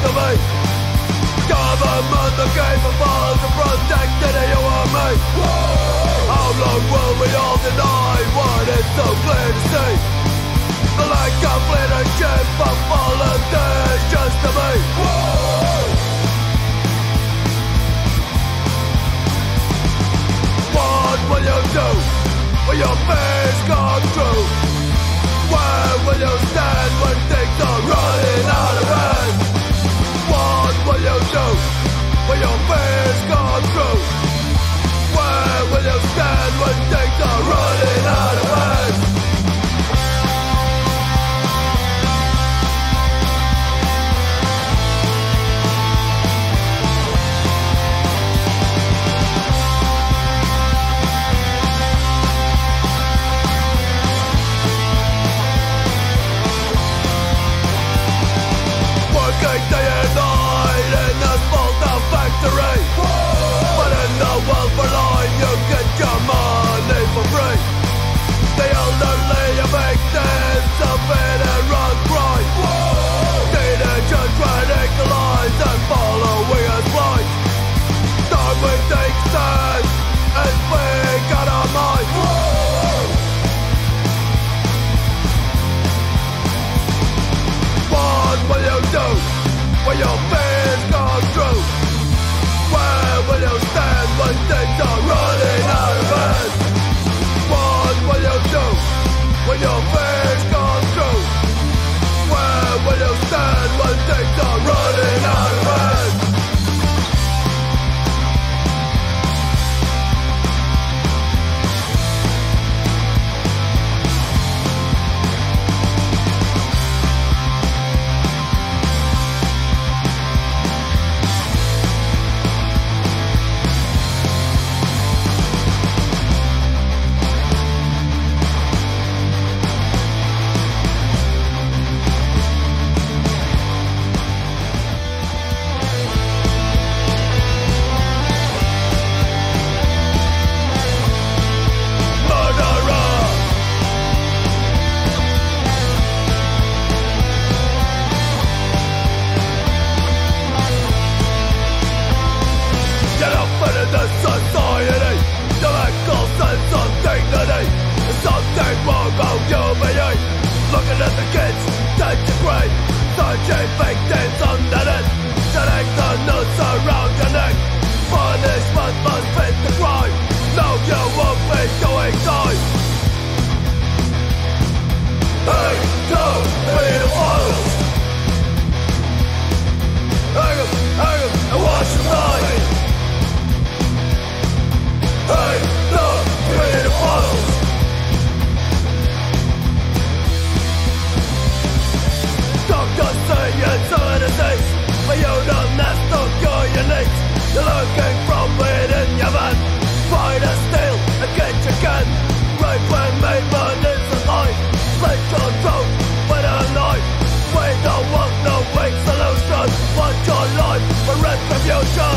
to me. Government are capable to protect you and me. How long will we all deny what is so clear to see? The lack of leadership of politicians to me. What will you do when your fears come true? Where will you stand when things are running out of hand? What will you do when your fears come true? Where will you stand when things are running out of hand? Day and night in the small town factory, but in the welfare line you get your money for free. The elderly are victims of veteran crime. Teenagers radicalized and following us blind. Time we take stand and speak out our mind. What will you do when your fears come true? Where will you stand when things are running out of hand? What will you do when your fears come true? Where will you stand when things are running out of hand? Looking at the kids, disintegrate. Searching victims underneath. Select the noose around your neck. Punishment must fit the crime. No, you won't be doing time. Hey, no, pedophiles. Hang 'em, and watch them die. Hey, no, pedophiles. Doctors say it's a disease, but you don't know you're unique. You're looking from within your man. Fight a steal and get your gun. Rape and maimon is a lie. Slit your throat with a knife. We don't want no weak solution. Want your life for retribution.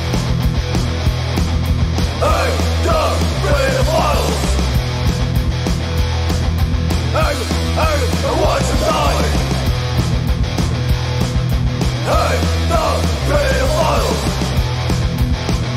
Hey, the pedophiles. Hang 'em, and watch them die. Hey, the pedophiles.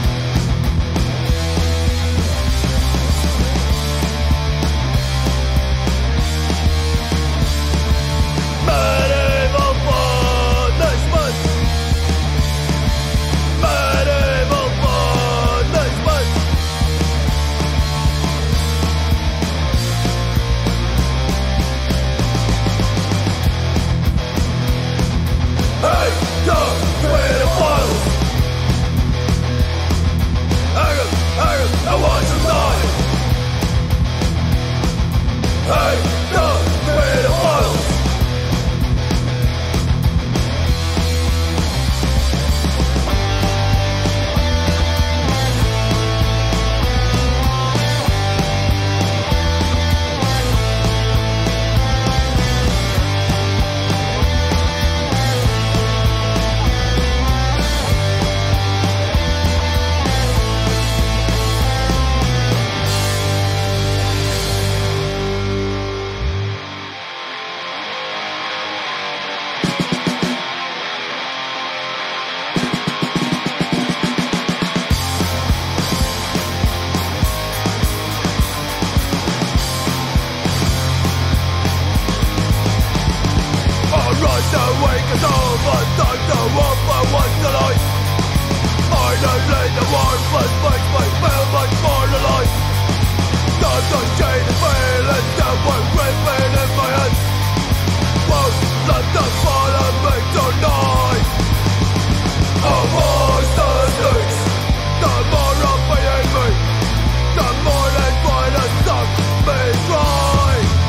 take us over, time to war for once a life. Finally the worthless makes me feel much more alive. There's a chain of feelings that were gripping in my head. Won't let them follow me tonight. Amongst the sticks, the more of being me, the more they try to suck me dry.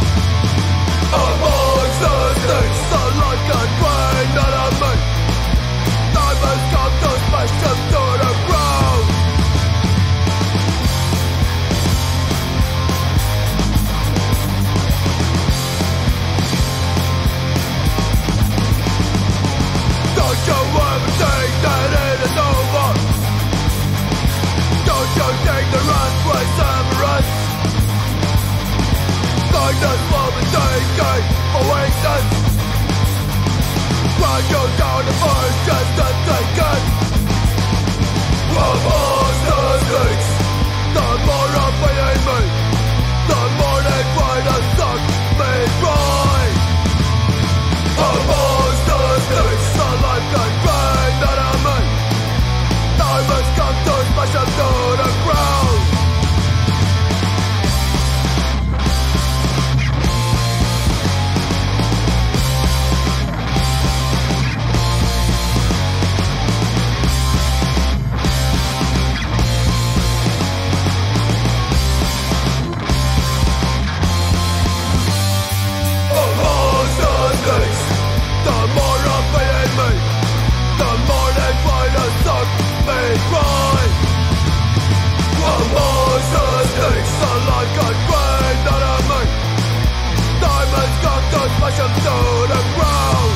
Amongst the sticks, the light can drain out of me. Time has come to smash them to the ground. Don't you ever think that it is over? Don't you think the rat race ever ends? Like this moment taking oasis, run you down the first just to take it. Amongst the sticks, the more I'm behind me, the more they try to suck me dry. Amongst the sticks, the life can drain out of me. Time has come to smash them to the ground. The more I'm behind me, the more they try to suck me dry. Amongst the sticks, the life can drain out of me. Time has come to smash them to the ground.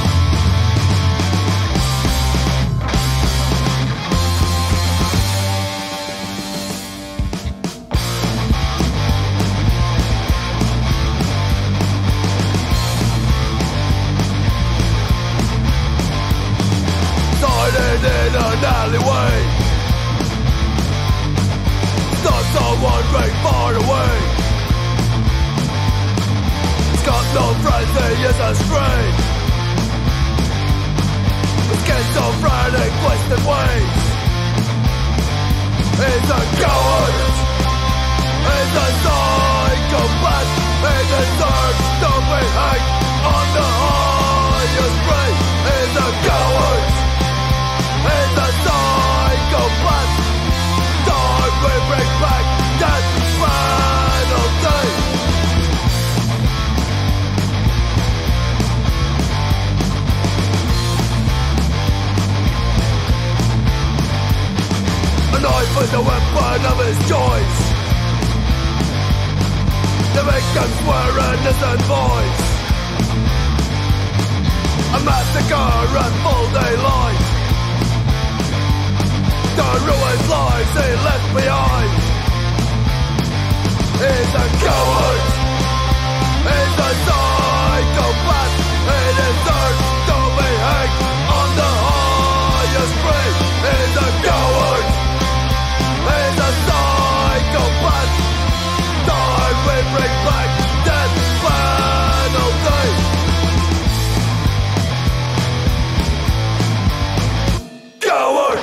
In an alleyway, not someone very far away. He's got no friends, he is astray. With schizophrenic, twisted ways. He's a coward, he's a psychopath. He deserves to be hanged on the highest grade. He's a coward, he's a psychopath. Time we bring back that final day. A knife is the weapon of his choice. The victims were innocent boys. A massacre at full daylight. The ruined lives he left behind. He's a coward, he's a psychopath. He deserves to be hanged on the highest tree. He's a coward, he's a psychopath. Time we bring back that final day. Coward!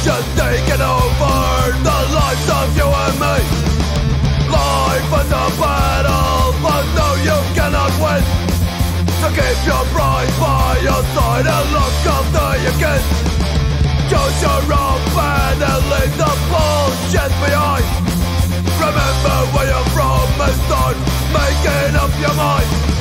Just taking over the lives of you and me. Life is a battle, but no, you cannot win. So keep your pride by your side and look after your kids. Choose your own path and leave the bullshit behind. Remember where you're from and start making up your mind.